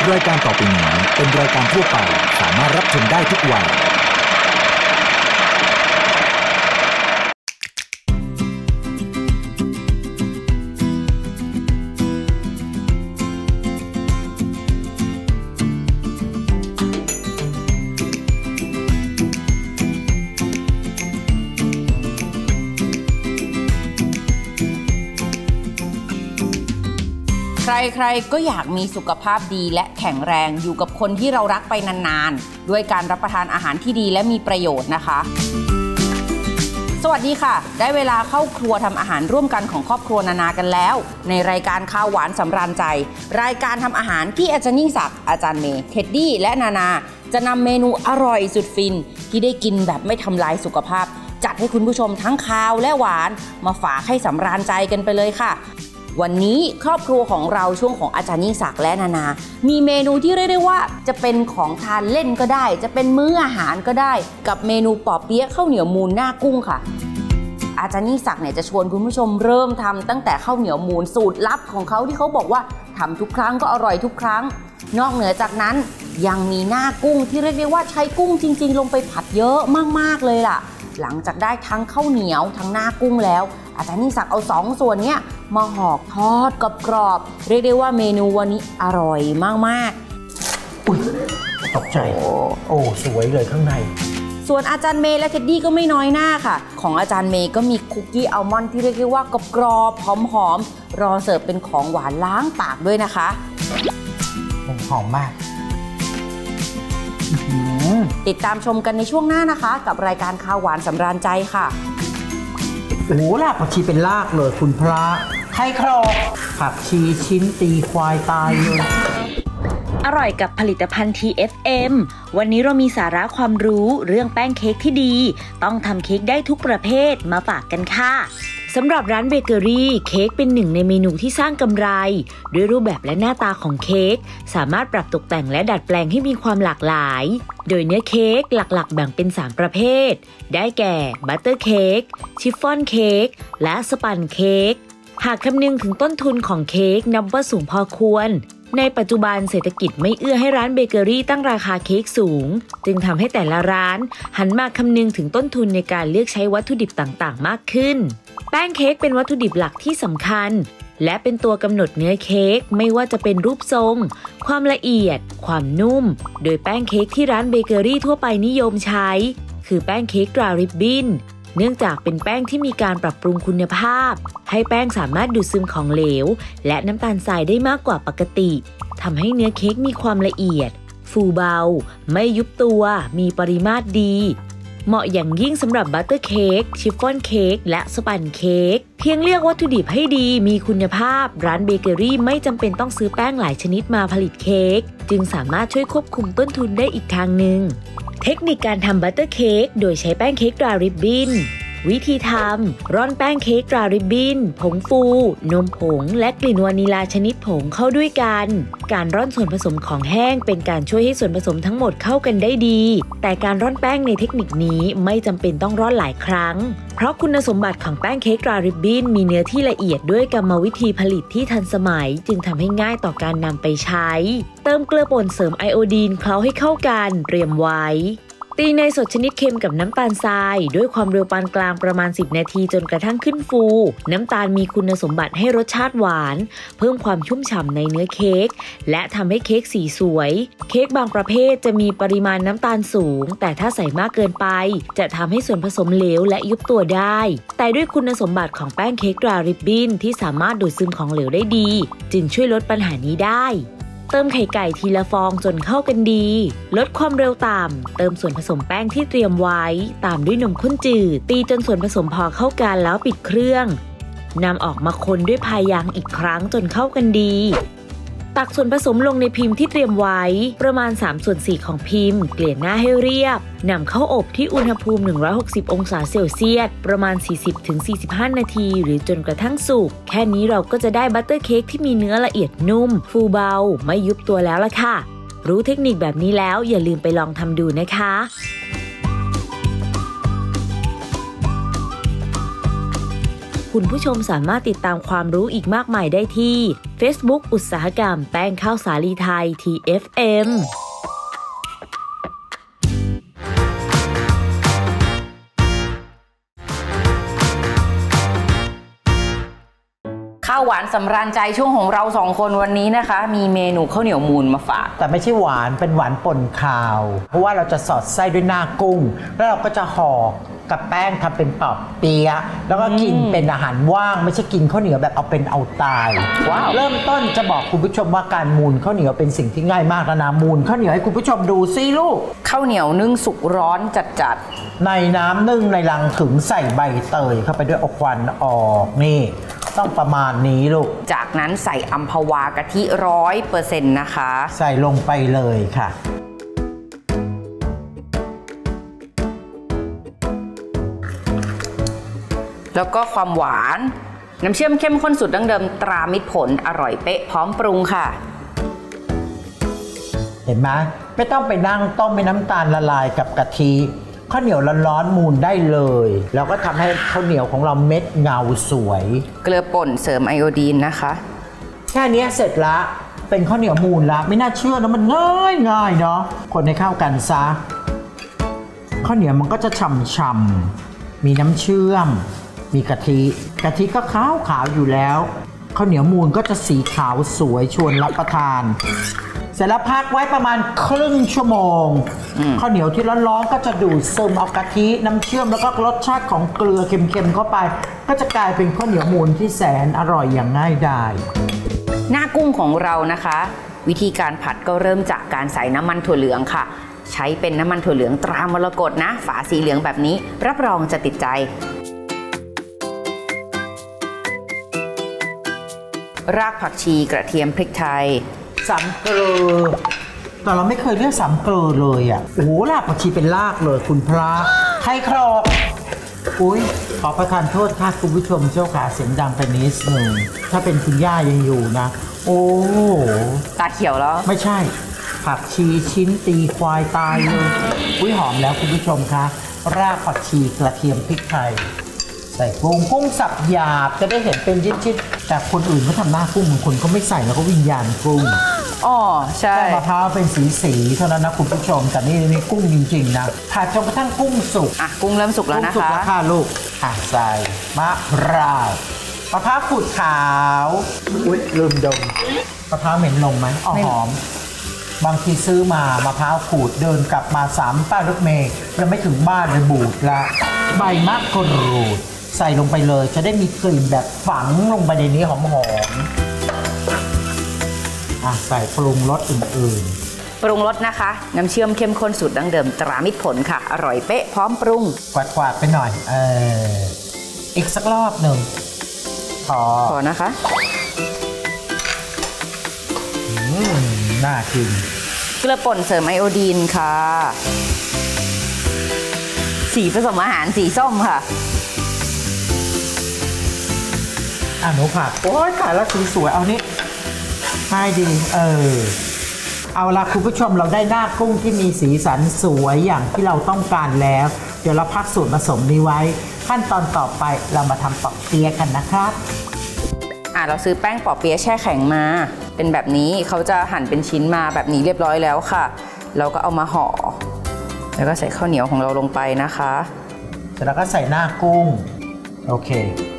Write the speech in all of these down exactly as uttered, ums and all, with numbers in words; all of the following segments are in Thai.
รายการต่อไปนี้เป็นรายการทั่วไปสามารถรับชมได้ทุกวัยใครๆก็อยากมีสุขภาพดีและแข็งแรงอยู่กับคนที่เรารักไปนานๆด้วยการรับประทานอาหารที่ดีและมีประโยชน์นะคะสวัสดีค่ะได้เวลาเข้าครัวทำอาหารร่วมกันของครอบครัวนานากันแล้วในรายการข้าวหวานสำราญใจรายการทำอาหารที่อาจารย์ยิ่งศักดิ์อาจารย์เมย์เท็ดดี้และนานาจะนำเมนูอร่อยสุดฟินที่ได้กินแบบไม่ทำลายสุขภาพจัดให้คุณผู้ชมทั้งคาวและหวานมาฝากให้สำราญใจกันไปเลยค่ะวันนี้ครอบครัวของเราช่วงของอาจารย์ยิ่งศักดิ์และนานามีเมนูที่เรียกได้ว่าจะเป็นของทานเล่นก็ได้จะเป็นมื้ออาหารก็ได้กับเมนูปอเปี๊ยะข้าวเหนียวมูนหน้ากุ้งค่ะอาจารย์ยิ่งศักดิ์เนี่ยจะชวนคุณผู้ชมเริ่มทำตั้งแต่ข้าวเหนียวมูนสูตรลับของเขาที่เขาบอกว่าทำทุกครั้งก็อร่อยทุกครั้งนอกเหนือจากนั้นยังมีหน้ากุ้งที่เรียกได้ว่าใช้กุ้งจริงๆลงไปผัดเยอะมากๆเลยล่ะหลังจากได้ทั้งข้าวเหนียวทั้งหน้ากุ้งแล้วอาจารย์ยิ่งศักดิ์เอาสองส่วนนี้มาห่อทอดกรอบๆเรียกได้ว่าเมนูวันนี้อร่อยมากๆอุ๊ยตกใจโอ้สวยเลยข้างในส่วนอาจารย์เมย์และเท็ดดี้ก็ไม่น้อยหน้าค่ะของอาจารย์เมย์ก็มีคุกกี้อัลมอนด์ที่เรียกได้ว่ากรอบๆหอมๆรอเสิร์ฟเป็นของหวานล้างปากด้วยนะคะหอมมากติดตามชมกันในช่วงหน้านะคะกับรายการข้าวหวานสำราญใจค่ะโอ้รากผักชีเป็นรากเลยคุณพระไข่ครอบผักชีชิ้นตีควายตายเลยอร่อยกับผลิตภัณฑ์ ที เอฟ เอ็ม วันนี้เรามีสาระความรู้เรื่องแป้งเค้กที่ดีต้องทำเค้กได้ทุกประเภทมาฝากกันค่ะสำหรับร้านเบเกอรี่เค้กเป็นหนึ่งในเมนูที่สร้างกำไรด้วยรูปแบบและหน้าตาของเค้กสามารถปรับตกแต่งและดัดแปลงให้มีความหลากหลายโดยเนื้อเค้กหลักๆแบ่งเป็นสามประเภทได้แก่บัตเตอร์เค้กชิฟฟ่อนเค้กและสปันเค้กหากคำนึงถึงต้นทุนของเค้กนับว่าสูงพอควรในปัจจุบันเศรษฐกิจไม่เอื้อให้ร้านเบเกอรี่ตั้งราคาเค้กสูงจึงทำให้แต่ละร้านหันมาคำนึงถึงต้นทุนในการเลือกใช้วัตถุดิบต่างๆมากขึ้นแป้งเค้กเป็นวัตถุดิบหลักที่สำคัญและเป็นตัวกำหนดเนื้อเค้กไม่ว่าจะเป็นรูปทรงความละเอียดความนุ่มโดยแป้งเค้กที่ร้านเบเกอรี่ทั่วไปนิยมใช้คือแป้งเค้กตราริบบิ้นเนื่องจากเป็นแป้งที่มีการปรับปรุงคุณภาพให้แป้งสามารถดูดซึมของเหลวและน้ำตาลทรายได้มากกว่าปกติทำให้เนื้อเค้กมีความละเอียดฟูเบาไม่ยุบตัวมีปริมาตรดีเหมาะอย่างยิ่งสำหรับบัตเตอร์เค้กชิฟฟ่อนเค้กและสปันเค้กเพียงเลือกวัตถุดิบให้ดีมีคุณภาพร้านเบเกอรี่ไม่จำเป็นต้องซื้อแป้งหลายชนิดมาผลิตเค้กจึงสามารถช่วยควบคุมต้นทุนได้อีกทางหนึ่งเทคนิคการทำบัตเตอร์เค้กโดยใช้แป้งเค้กตราริบบิ้นวิธีทำร่อนแป้งเค้กตราริบบิ้นผงฟูนมผงและกลิ่นวานิลาชนิดผงเข้าด้วยกันการร่อนส่วนผสมของแห้งเป็นการช่วยให้ส่วนผสมทั้งหมดเข้ากันได้ดีแต่การร่อนแป้งในเทคนิคนี้ไม่จำเป็นต้องร่อนหลายครั้งเพราะคุณสมบัติของแป้งเค้กตราริบบิ้นมีเนื้อที่ละเอียดด้วยกรรมวิธีผลิตที่ทันสมัยจึงทำให้ง่ายต่อการนำไปใช้เติมเกลือป่นเสริมไอโอดีนเคล้าให้เข้ากันเตรียมไว้ตีเนยสดชนิดเค็มกับน้ำตาลทรายด้วยความเร็วปานกลางประมาณสิบนาทีจนกระทั่งขึ้นฟูน้ำตาลมีคุณสมบัติให้รสชาติหวานเพิ่มความชุ่มฉ่ำในเนื้อเค้กและทำให้เค้กสีสวยเค้กบางประเภทจะมีปริมาณน้ำตาลสูงแต่ถ้าใส่มากเกินไปจะทำให้ส่วนผสมเหลวและยุบตัวได้แต่ด้วยคุณสมบัติของแป้งเค้กตราริบบิ้นที่สามารถดูดซึมของเหลวได้ดีจึงช่วยลดปัญหานี้ได้เติมไข่ไก่ทีละฟองจนเข้ากันดีลดความเร็วต่ำเติมส่วนผสมแป้งที่เตรียมไว้ตามด้วยนมข้นจืดตีจนส่วนผสมพอเข้ากันแล้วปิดเครื่องนำออกมาคนด้วยพายางอีกครั้งจนเข้ากันดีตักส่วนผสมลงในพิมพ์ที่เตรียมไว้ประมาณสามส่วนสี่ของพิมพ์เกลี่ยหน้าให้เรียบนำเข้าอบที่อุณหภูมิหนึ่งร้อยหกสิบองศาเซลเซียสประมาณ สี่สิบถึงสี่สิบห้า นาทีหรือจนกระทั่งสุกแค่นี้เราก็จะได้บัตเตอร์เค้กที่มีเนื้อละเอียดนุ่มฟูเบาไม่ยุบตัวแล้วล่ะค่ะรู้เทคนิคแบบนี้แล้วอย่าลืมไปลองทำดูนะคะคุณผู้ชมสามารถติดตามความรู้อีกมากมายได้ที่ Facebook อุตสาหกรรมแป้งข้าวสาลีไทย ที เอฟ เอ็มข้าวหวานสำราญใจช่วงของเราสองคนวันนี้นะคะ มีเมนูข้าวเหนียวมูนมาฝากแต่ไม่ใช่หวานเป็นหวานป่นคาว เพราะว่าเราจะสอดไส้ด้วยหน้ากุ้งแล้วเราก็จะห่อกับแป้งทำเป็นปอบเปี๊ยะแล้วก็กินเป็นอาหารว่างไม่ใช่กินข้าวเหนียวแบบเอาเป็นเอาตายว้าวเริ่มต้นจะบอกคุณผู้ชมว่าการมูนข้าวเหนียวเป็นสิ่งที่ง่ายมากแล้วนะมูนข้าวเหนียวให้คุณผู้ชมดูซิลูกข้าวเหนียวนึ่งสุกร้อนจัดๆในน้ำนึ่งในลังถึงใส่ใบเตยเข้าไปด้วยเอาควันออกนี่ต้องประมาณนี้ลูกจากนั้นใส่อัมพวากะทิร้อยเปอร์เซ็นต์นะคะใส่ลงไปเลยค่ะแล้วก็ความหวานน้ำเชื่อมเข้มข้นสูตรดั้งเดิมตรามิตรผลอร่อยเป๊ะพร้อมปรุงค่ะเห็นไหมไม่ต้องไปนั่งต้มให้น้ำตาลละลายกับกะทิข้าวเหนียวร้อนๆมูนได้เลยแล้วก็ทำให้ข้าวเหนียวของเราเม็ดเงาสวยเกลือป่นเสริมไอโอดีนนะคะแค่นี้เสร็จละเป็นข้าวเหนียวมูนละไม่น่าเชื่อนะมันง่ายง่ายเนาะคนให้เข้ากันซะข้าวเหนียวมันก็จะฉ่ำๆมีน้ำเชื่อมมีกะทิกะทิก็ขาวขาวอยู่แล้วข้าวเหนียวมูนก็จะสีขาวสวยชวนรับประทานเสร็จแล้วพักไว้ประมาณครึ่งชั่วโมงข้าวเหนียวที่ร้อนๆก็จะดูดซึมเอากะทิน้ำเชื่อมแล้วก็รสชาติของเกลือเค็มๆเข้าไปก็จะกลายเป็นข้าวเหนียวมูนที่แสนอร่อยอย่างง่ายดายหน้ากุ้งของเรานะคะวิธีการผัดก็เริ่มจากการใส่น้ำมันถั่วเหลืองค่ะใช้เป็นน้ำมันถั่วเหลืองตรามรกตนะฝาสีเหลืองแบบนี้รับรองจะติดใจรากผักชีกระเทียมพริกไทยสามเกลือแต่เราไม่เคยเรียกสามเกลือเลยอ่ะโอ้โหรากผักชีเป็นรากเลยคุณพระไข่ครอบอุ้ยขอประทานโทษค่ะคุณผู้ชมเจ้าขาเสียงดังไปนิดนึงถ้าเป็นคุณย่ายังอยู่นะโอ้ตาเขียวแล้วไม่ใช่ผักชีชิ้นตีควายตายเลยอุ้ยหอมแล้วคุณผู้ชมคะรากผักชีกระเทียมพริกไทยใส่กุ้งกุ้งสับหยาบจะได้เห็นเป็นชิ้นๆแต่คนอื่นเขาทำหน้ากุ้งบางคนเขาไม่ใส่แล้วก็วิญญาณกุ้งอ๋อใช่มะพร้าวเป็นสีสีเท่านั้นนะคุณผู้ชมแต่นี่นี่กุ้งจริงๆนะผัดจนกระทั่งกุ้งสุกอ่ะกุ้งเริ่มสุกแล้วนะคะสุกแล้วค่ะลูกอ่ะใส่มะพร้าวมะพร้าวขูดขาวอุ้ยลืมดมมะพร้าวเหม็นลงไหมอ๋อหอมบางทีซื้อมามะพร้าวขูดเดินกลับมาสามป้ายรถเมย์ยังไม่ถึงบ้านเลยบูดละใบมะกรูดใส่ลงไปเลยจะได้มีกลิ่นแบบฝังลงไปในนี้หอมๆอ่ะใส่ปรุงรสอื่นๆปรุงรสนะคะน้ำเชื่อมเข้มข้นสูตรดั้งเดิมตรามิตรผลค่ะอร่อยเป๊ะพร้อมปรุงกวาดๆไปหน่อยเอออีกสักรอบหนึ่งพอพอนะคะอืมน่ากินเกลือป่นเสริมไอโอดีนค่ะสีผสมอาหารสีส้มค่ะอ่ะหนูผัดโอ้ยขายแล้วสวยๆเอานี้ให้ดีเออเอาละคุณผู้ชมเราได้หน้ากุ้งที่มีสีสันสวยอย่างที่เราต้องการแล้วเดี๋ยวเราพักสูตรผสมนี้ไว้ขั้นตอนต่อไปเรามาทำปอกเปี๊ยะกันนะครับอ่ะเราซื้อแป้งปอกเปี๊ยะแช่แข็งมาเป็นแบบนี้เขาจะหั่นเป็นชิ้นมาแบบนี้เรียบร้อยแล้วค่ะเราก็เอามาห่อแล้วก็ใส่ข้าวเหนียวของเราลงไปนะคะเสร็จแล้วก็ใส่หน้ากุ้งโอเค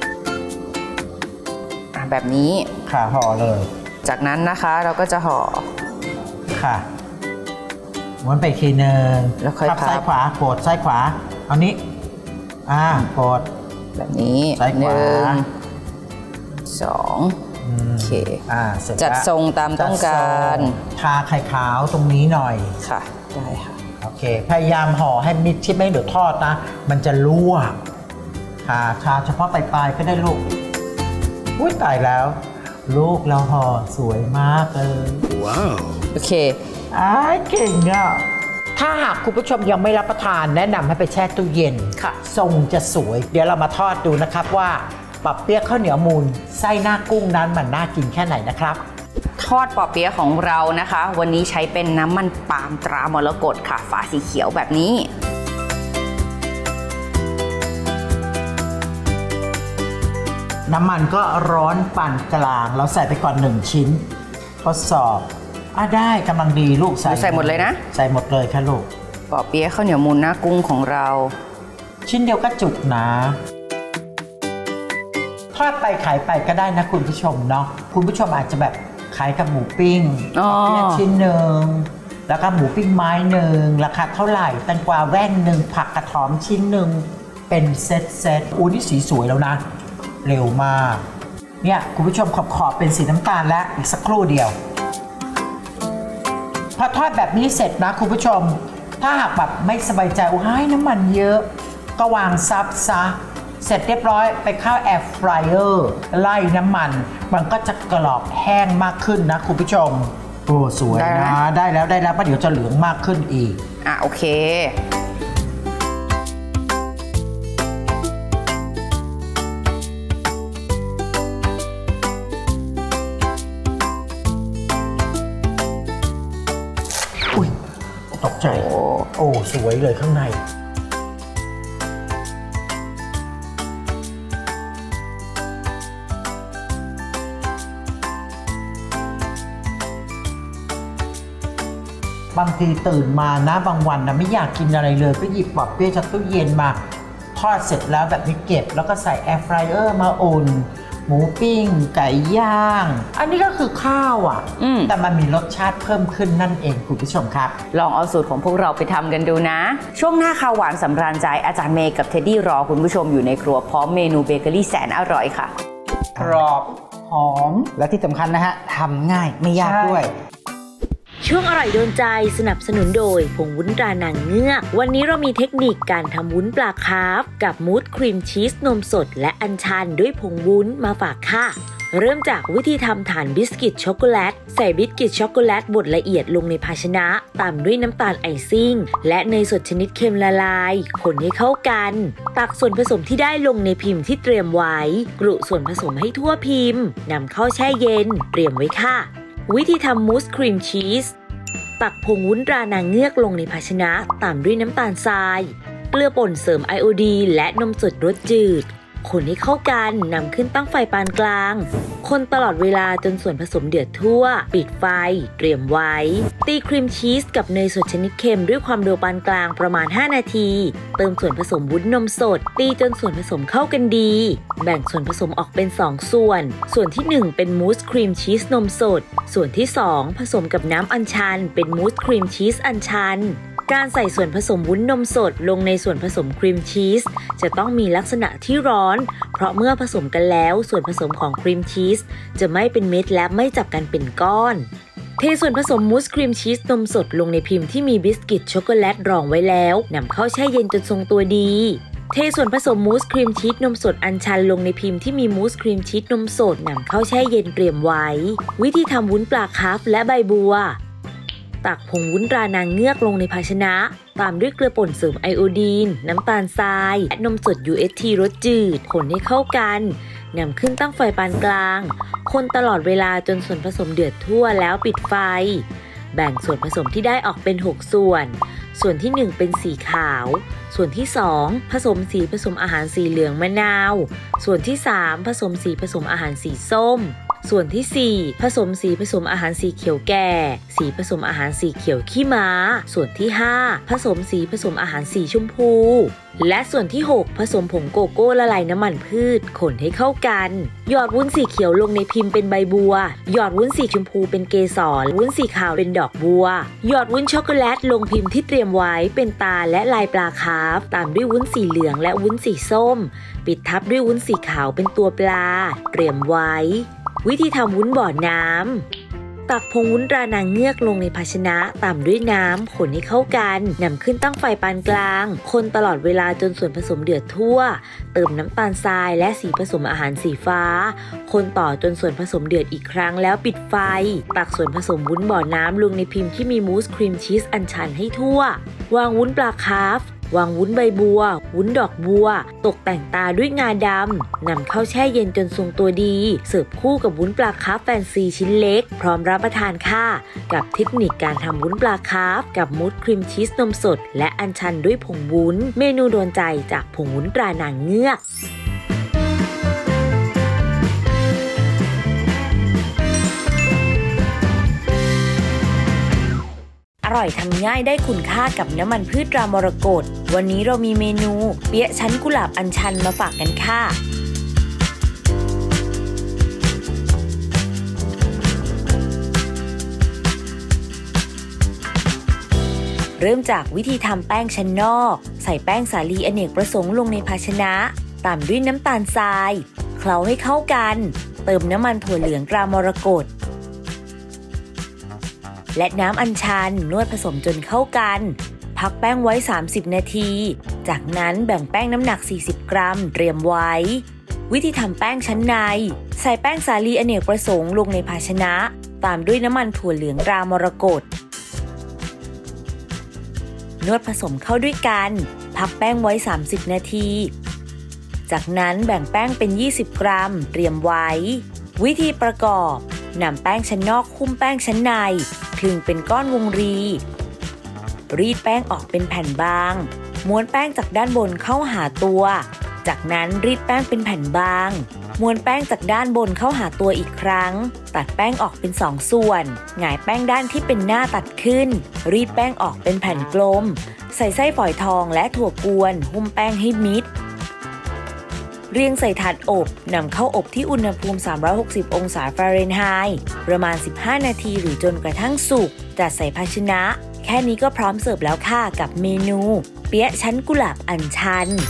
แบบนี้ค่ะห่อเลยจากนั้นนะคะเราก็จะห่อค่ะม้วนไปทีนึงแล้วค่อยพับซ้ายขวากดซ้ายขวาเอานี้อ่ากดแบบนี้ซ้ายขวาสองโอเคอ่าเสร็จจัดทรงตามต้องการทาไข่ขาวตรงนี้หน่อยค่ะได้ค่ะโอเคพยายามห่อให้มิดชิดไม่เดือดทอดนะมันจะรั่วทาทาเฉพาะปลายๆก็ได้ลูกอุ้ยตายแล้วลูกเราห่อสวยมากเลยว้าวโอเคอ้ายเก่งอ่ะถ้าหากคุณผู้ชมยังไม่รับประทานแนะนำให้ไปแช่ตู้เย็นค่ะทรงจะสวยเดี๋ยวเรามาทอดดูนะครับว่าปอเปี๊ยะข้าวเหนียวมูนไส้หน้ากุ้งนั้นมันน่ากินแค่ไหนนะครับทอดปอเปี๊ยะของเรานะคะวันนี้ใช้เป็นน้ำมันปาล์มตรามรกตค่ะฝาสีเขียวแบบนี้น้ำมันก็ร้อนปานกลางเราใส่ไปก่อนหนึ่งชิ้นทดสอบอ่ะได้กำลังดีลูกใส่ใส่หมดเลยนะใส่หมดเลยค่ะลูกปอเปี๊ยะข้าวเหนียวมูนหน้ากุ้งของเราชิ้นเดียวก็จุกนะทอดไปขายไปก็ได้นะคุณผู้ชมเนาะคุณผู้ชมอาจจะแบบขายกับหมูปิ้งปอเปี๊ยะชิ้นหนึ่งแล้วก็หมูปิ้งไม้หนึ่งราคาเท่าไหร่แตงกวาแว่นหนึ่งผักกระถอมชิ้นหนึ่งเป็นเซตเซตอู้นี่สีสวยแล้วนะเร็วมากเนี่ยคุณผู้ชมขอบขอบเป็นสีน้ำตาลแล้วอีกสักครู่เดียวพอทอดแบบนี้เสร็จนะคุณผู้ชมถ้าหากแบบไม่สบายใจว่าให้น้ำมันเยอะก็วางซับซะเสร็จเรียบร้อยไปเข้าแอร์ฟรายเออร์ไล่น้ำมันมันก็จะกรอบแห้งมากขึ้นนะคุณผู้ชมโอ้สวยนะได้แล้วได้แล้วเพราะเดี๋ยวจะเหลืองมากขึ้นอีกอ่ะโอเคอุ้ยตกใจโอ้สวยเลยข้างในบางทีตื่นมานะบางวันนะไม่อยากกินอะไรเลยก็หยิบปอเปี๊ยะจากตู้เย็นมาทอดเสร็จแล้วแบบนี้เก็บแล้วก็ใส่แอร์ฟรายเออร์มาอุ่นหมูปิ้งไก่ย่างอันนี้ก็คือข้าวอ่ะแต่มันมีรสชาติเพิ่มขึ้นนั่นเองคุณผู้ชมครับลองเอาสูตรของพวกเราไปทำกันดูนะช่วงหน้าข้าวหวานสำราญใจอาจารย์เมย์กับเท็ดดี้รอคุณผู้ชมอยู่ในครัวพร้อมเมนูเบเกอรี่แสนอร่อยค่ะกรอบหอมและที่สำคัญนะฮะทำง่ายไม่ยากด้วยช่วงอร่อยโดนใจสนับสนุนโดยผงวุ้นตรานางเงือกวันนี้เรามีเทคนิคการทำวุ้นปลาคาร์ฟกับมูสครีมชีสนมสดและอัญชันด้วยผงวุ้นมาฝากค่ะเริ่มจากวิธีทำฐานบิสกิตช็อกโกแลตใส่บิสกิตช็อกโกแลตบดละเอียดลงในภาชนะตามด้วยน้ำตาลไอซิ่งและเนยสดชนิดเค็มละลายคนให้เข้ากันตักส่วนผสมที่ได้ลงในพิมพ์ที่เตรียมไว้กรุส่วนผสมให้ทั่วพิมพ์นำเข้าแช่เย็นเตรียมไว้ค่ะวิธีทำมูสครีมชีสตักผงวุ้นตรานางเงือกลงในภาชนะตามด้วยน้ำตาลทรายเกลือป่นเสริมไอโอดีนและนมสดรสจืดคนให้เข้ากันนำขึ้นตั้งไฟปานกลางคนตลอดเวลาจนส่วนผสมเดือดทั่วปิดไฟเตรียมไว้ตีครีมชีสกับเนยสดชนิดเค็มด้วยความเร็วปานกลางประมาณห้านาทีเติมส่วนผสมวุ้นนมสดตีจนส่วนผสมเข้ากันดีแบ่งส่วนผสมออกเป็นสองส่วนส่วนที่หนึ่งเป็นมูสครีมชีสนมสดส่วนที่สองผสมกับน้ำอัญชันเป็นมูสครีมชีสอัญชันการใส่ส่วนผสมวุ้นนมสดลงในส่วนผสมครีมชีสจะต้องมีลักษณะที่ร้อนเพราะเมื่อผสมกันแล้วส่วนผสมของครีมชีสจะไม่เป็นเม็ดและไม่จับกันเป็นก้อนเทส่วนผสมมูสครีมชีสนมสดลงในพิมพ์ที่มีบิสกิตช็อกโกแลตรองไว้แล้วนำเข้าแช่เย็นจนทรงตัวดีเทส่วนผสมมูสครีมชีสนมสดอัญชันลงในพิมพ์ที่มีมูสครีมชีสนมสดนำเข้าแช่เย็นเตรียมไว้วิธีทำวุ้นปลาคาร์ฟและใบบัวตักผงวุ้นตรานางเงือกลงในภาชนะตามด้วยเกลือป่นเสริมไอโอดีนน้ำตาลทรายและนมสด ยู เอช ที รสจืดคนให้เข้ากันนำขึ้นตั้งไฟปานกลางคนตลอดเวลาจนส่วนผสมเดือดทั่วแล้วปิดไฟแบ่งส่วนผสมที่ได้ออกเป็นหกส่วนส่วนที่หนึ่งเป็นสีขาวส่วนที่สองผสมสีผสมอาหารสีเหลืองมะนาวส่วนที่สามผสมสีผสมอาหารสีส้มส่วนที่สี่ผสมสีผสมอาหารสีเขียวแก่สีผสมอาหารสีเขียวขี้ม้าส่วนที่ห้าผสมสีผสมอาหารสีชมพูและส่วนที่หกผสมผงโกโก้ละลายน้ำมันพืชคนให้เข้ากันหยอดวุ้นสีเขียวลงในพิมพ์เป็นใบบัวหยอดวุ้นสีชมพูเป็นเกสรวุ้นสีขาวเป็นดอกบัวหยอดวุ้นช็อกโกแลตลงพิมพ์ที่เตรียมไว้เป็นตาและลายปลาคาร์ฟตามด้วยวุ้นสีเหลืองและวุ้นสีส้มปิดทับด้วยวุ้นสีขาวเป็นตัวปลาเตรียมไว้วิธีทำวุ้นบ่อน้ำตักผงวุ้นตรานางเงือกลงในภาชนะตามด้วยน้ำคนให้เข้ากันนำขึ้นตั้งไฟปานกลางคนตลอดเวลาจนส่วนผสมเดือดทั่วเติมน้ำตาลทรายและสีผสมอาหารสีฟ้าคนต่อจนส่วนผสมเดือดอีกครั้งแล้วปิดไฟตักส่วนผสมวุ้นบ่อน้ำลงในพิมพ์ที่มีมูสครีมชีสอัญชันให้ทั่ววางวุ้นปลาคาร์ฟวางวุ้นใบบัววุ้นดอกบัวตกแต่งตาด้วยงาดำนำเข้าแช่เย็นจนทรงตัวดีเสิร์ฟคู่กับวุ้นปลาคาร์ฟแฟนซีชิ้นเล็กพร้อมรับประทานค่ะกับเทคนิคการทำวุ้นปลาคาร์ฟกับมูสครีมชีสนมสดและอัญชันด้วยผงวุ้นเมนูโดนใจจากผงวุ้นตรานางเงือกร่อยทำง่ายได้คุณค่ากับน้ำมันพืชตรามรกตวันนี้เรามีเมนูเปี๊ยะชั้นกุหลาบอัญชันมาฝากกันค่ะเริ่มจากวิธีทำแป้งชั้นนอกใส่แป้งสาลีอเนกประสงค์ลงในภาชนะตามด้วยน้ำตาลทรายเคล้าให้เข้ากันเติมน้ำมันถั่วเหลืองตรามรกตและน้ำอัญชันนวดผสมจนเข้ากันพักแป้งไว้สามสิบนาทีจากนั้นแบ่งแป้งน้ำหนักสี่สิบกรัมเตรียมไว้วิธีทำแป้งชั้นในใส่แป้งสาลีอเนกประสงค์ลงในภาชนะตามด้วยน้ำมันถั่วเหลืองตรามรกตนวดผสมเข้าด้วยกันพักแป้งไว้สามสิบนาทีจากนั้นแบ่งแป้งเป็นยี่สิบกรัมเตรียมไว้วิธีประกอบนำแป้งชั้นนอกคลุมแป้งชั้นในคลึงเป็นก้อนวงรีรีดแป้งออกเป็นแผ่นบางม้วนแป้งจากด้านบนเข้าหาตัวจากนั้นรีดแป้งเป็นแผ่นบางม้วนแป้งจากด้านบนเข้าหาตัวอีกครั้งตัดแป้งออกเป็นสองส่วนหงายแป้งด้านที่เป็นหน้าตัดขึ้นรีดแป้งออกเป็นแผ่นกลมใส่ไส้ฝอยทองและถั่วกวนหุ้มแป้งให้มิดเรียงใส่ถาดอบนำเข้าอบที่อุณหภูมิสามร้อยหกสิบองศาฟาเรนไฮต์ประมาณสิบห้านาทีหรือจนกระทั่งสุกจัดใส่ภาชนะแค่นี้ก็พร้อมเสิร์ฟแล้วค่ะกับเมนูเปี๊ยะชั้นกุหลาบอัญชัน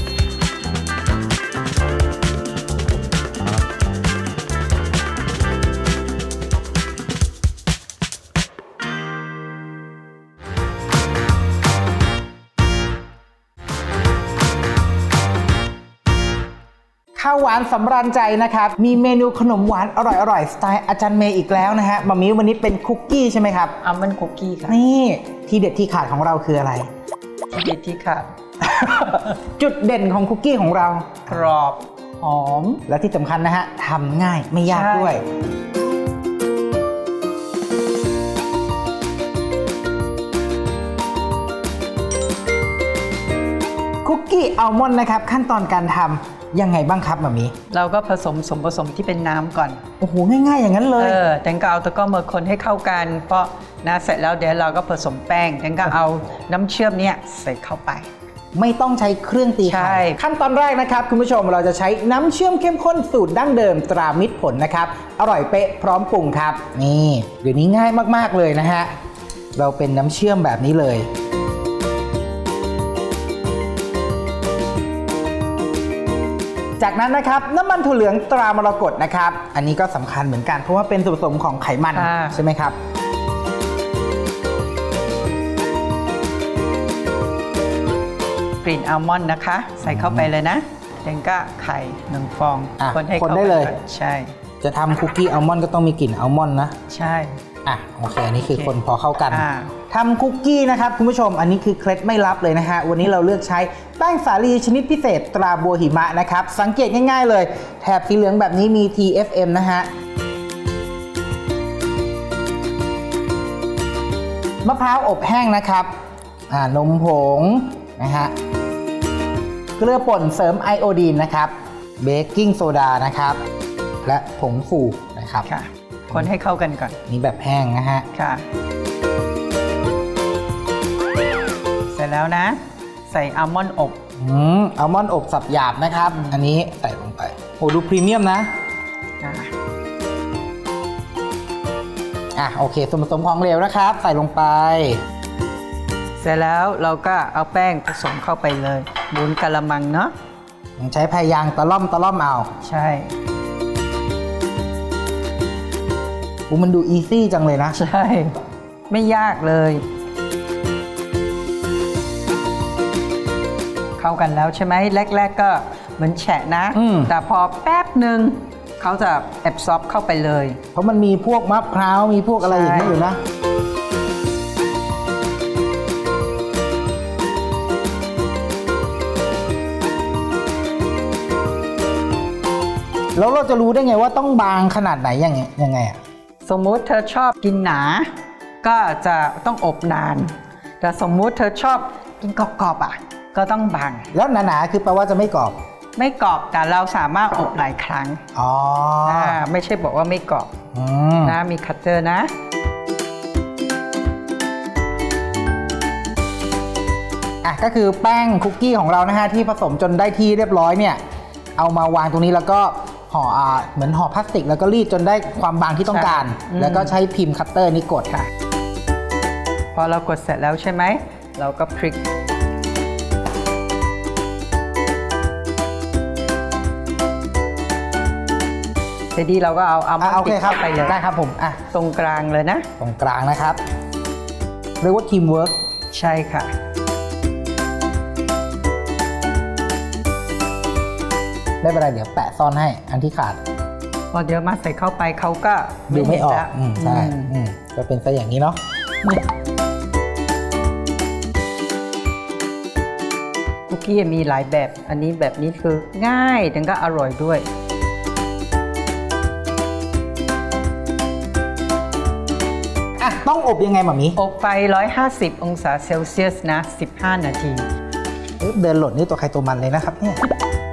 ข้าวหวานสำราญใจนะครับมีเมนูขนมหวานอร่อยๆสไตล์อาจารย์เมย์อีกแล้วนะฮะมามีวันนี้เป็นคุกกี้ใช่ไหมครับอัลมอนด์คุกกี้ค่ะนี่ที่เด็ดที่ขาดของเราคืออะไรที่เด็ดที่ขาดจุดเด่นของคุกกี้ของเรากรอบหอมและที่สำคัญนะฮะทำง่ายไม่ยากด้วยคุกกี้อัลมอนด์นะครับขั้นตอนการทำยังไงบ้างครับมามีเราก็ผสมส่วนผสมที่เป็นน้ำก่อนโอ้โหง่ายๆอย่างนั้นเลยเออแตงก็เอาตะก้อมาคนให้เข้ากันเพราะนะเสร็จแล้วเดี๋ยวเราก็ผสมแป้งแตงก็เอาน้ำเชื่อมเนี่ยใส่เข้าไปไม่ต้องใช้เครื่องตีไข่ขั้นตอนแรกนะครับคุณผู้ชมเราจะใช้น้ำเชื่อมเข้มข้นสูตรดั้งเดิมตรามิตรผลนะครับอร่อยเป๊ะพร้อมปรุงครับนี่เดี๋ยวนี้ง่ายมากๆเลยนะฮะเราเป็นน้ำเชื่อมแบบนี้เลยจากนั้นนะครับน้ำมันถั่วเหลืองตรามรกตนะครับอันนี้ก็สำคัญเหมือนกันเพราะว่าเป็นส่วนผสมของไขมันใช่ไหมครับกลิ่นอัลมอนด์นะคะใส่เข้าไปเลยนะแตงก็ไข่หนึ่งฟองคนให้คนได้เลยใช่จะทำคุกกี้อัลมอนด์ก็ต้องมีกลิ่นอัลมอนด์นะใช่อ่ะโอเคอันนี้คือคนพอเข้ากันทำคุกกี้นะครับคุณผู้ชมอันนี้คือเคล็ดไม่ลับเลยนะฮะวันนี้เราเลือกใช้แป้งสาลีชนิดพิเศษตราบัวหิมะนะครับสังเกตง่ายๆเลยแถบสีเหลืองแบบนี้มี ที เอฟ เอ็ม นะฮะมะพร้าวอบแห้งนะครับอ่านมผงนะฮะเกลือป่นเสริมไอโอดีนนะครับเบกกิ้งโซดานะครับและผงฟูนะครับค่ะคนให้เข้ากันก่อนนี่แบบแห้งนะฮะค่ะเสร็จแล้วนะใส่อัลมอนด์อบอืมอัลมอนด์อบสับหยาบนะครับอันนี้ใส่ลงไปโอ้ดูพรีเมียมนะอ่าอ่ะโอเคส่วนผสมของเหลวนะครับใส่ลงไปเสร็จแล้วเราก็เอาแป้งผสมเข้าไปเลยหมุนกะละมังเนาะใช้พายางตะล่อมตะล่อมเอาใช่มันดูอีซี่จังเลยนะใช่ไม่ยากเลยเข้ากันแล้วใช่ไหมแรกๆก็เหมือนแฉะนะแต่พอแป๊บหนึ่งเขาจะแอบซอฟเข้าไปเลยเพราะมันมีพวกมะพร้าวมีพวกอะไรอย่างนี้อยู่นะแล้วเราจะรู้ได้ไงว่าต้องบางขนาดไหนยังไงยังไงอะสมมุติเธอชอบกินหนาก็จะต้องอบนานแต่สมมุติเธอชอบกินกรอบๆอ่ะก็ต้องบางแล้วหนาๆคือแปลว่าจะไม่กรอบไม่กรอบแต่เราสามารถอบหลายครั้งอ๋อไม่ใช่บอกว่าไม่กรอบนะมีคัตเตอร์นะอ่ะก็คือแป้งคุกกี้ของเรานะฮะที่ผสมจนได้ที่เรียบร้อยเนี่ยเอามาวางตรงนี้แล้วก็ห่ออ่าเหมือนห่อพลาสติกแล้วก็รีดจนได้ความบางที่ต้องการแล้วก็ใช้พิมพ์คัตเตอร์นี่กดค่ะพอเรากดเสร็จแล้วใช่ไหมเราก็พลิกเสร็จดีเราก็เอาเอามาติดเข้าไปเลยได้ครับผมอ่ะตรงกลางเลยนะตรงกลางนะครับเรียกว่าทีมเวิร์กใช่ค่ะไม่เป็นไรเดี๋ยวแปะซ่อนให้อันที่ขาดพอเดี๋ยวมาใส่เข้าไปเขาก็ดูไม่ออกอืมใช่อืมก็เป็นซะอย่างนี้เนาะคุกกี้มีหลายแบบอันนี้แบบนี้คือง่ายแต่ก็อร่อยด้วยอ่ะต้องอบยังไงหม่ามีอบไฟหนึ่งร้อยห้าสิบองศาเซลเซียสนะสิบห้านาทีเดินหล่นนี่ตัวใครตัวมันเลยนะครับเนี่ย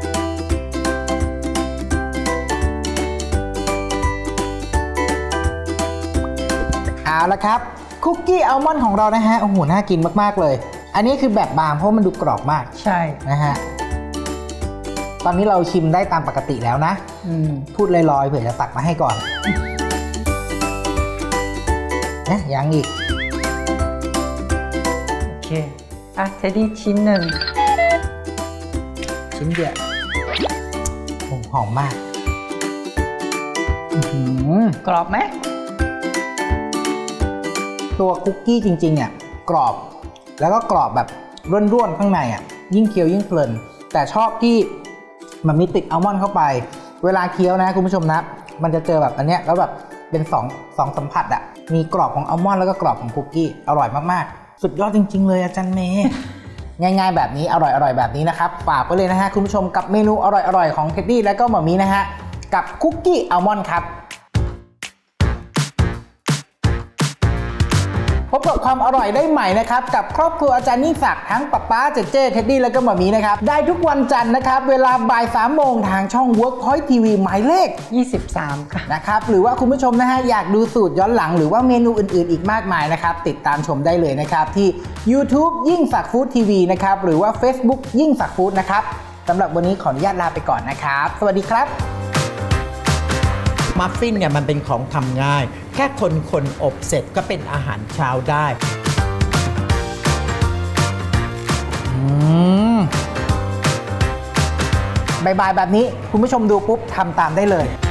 เอาละครับคุกกี้อัลมอนด์ของเรานะฮะโอ้โหน่ากินมากๆเลยอันนี้คือแบบบางเพราะมันดูกรอบมากใช่นะฮะตอนนี้เราชิมได้ตามปกติแล้วนะพูดลอยๆเผื่อจะตักมาให้ก่อนนะยังอีกโอเคอ่ะเทดดี้ชิ้นหนึ่งชิ้นเดียวหอมมากกรอบไหมตัวคุกกี้จริงๆเนี่ยกรอบแล้วก็กรอบแบบร่วนๆข้างในอ่ะยิ่งเคี้ยวยิ่งเพลินแต่ชอบที่มันมีติดอัลมอนด์เข้าไปเวลาเคี้ยวนะคุณผู้ชมนะมันจะเจอแบบอันเนี้ยแล้วแบบเป็นสองสองสัมผัสอ่ะมีกรอบของอัลมอนด์แล้วก็กรอบของคุกกี้อร่อยมากๆสุดยอดจริงๆเลยอาจารย์เมย์ง่ายๆแบบนี้อร่อยๆแบบนี้นะครับฝากไว้เลยนะฮะคุณผู้ชมกับเมนูอร่อยๆของเท็ดดี้และก็หม่ามีนะฮะกับคุกกี้อัลมอนด์ครับพบกับความอร่อยได้ใหม่นะครับกับครอบครัวอาจารย์ยิ่งศักดิ์ทั้งป๊าป๊าเจเจเท็ดดี้และก็หม่ามีนะครับได้ทุกวันจันทร์นะครับเวลาบ่ายสามโมงทางช่อง Workpoint ที วี หมายเลขยี่สิบสามค่ะนะครับหรือว่าคุณผู้ชมนะฮะอยากดูสูตรย้อนหลังหรือว่าเมนูอื่นๆอีกมากมายนะครับติดตามชมได้เลยนะครับที่ YouTube ยิ่งศักดิ์ฟู้ดทีวีนะครับหรือว่า Facebook ยิ่งศักดิ์ฟู้ดนะครับสำหรับวันนี้ขออนุญาตลาไปก่อนนะครับสวัสดีครับมัฟฟินเนี่ยมันเป็นของทำง่ายแค่คนคนอบเสร็จก็เป็นอาหารเช้าได้บ่ายๆแบบนี้คุณผู้ชมดูปุ๊บทำตามได้เลย